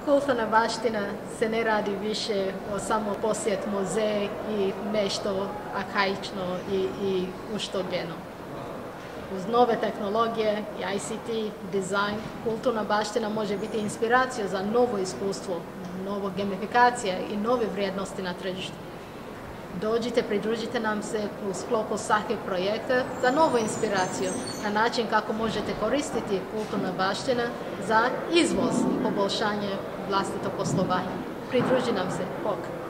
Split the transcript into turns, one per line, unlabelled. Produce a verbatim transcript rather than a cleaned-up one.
Kulturna baština se ne radi više o samo posjet muzej i nešto arhaično i, i uštogljeno. Uz nove tehnologije i I C T, dizajn, kulturna baština može biti inspiracija za novo iskustvo, novo gamifikacija i nove vrijednosti na tržištu. Dođite, pridružite nam se u sklopu SACHE projekta za novu inspiraciju na način kako možete koristiti kulturna baština za izvoz i poboljšanje vlastitog poslovanja. Pridruži nam se, bok!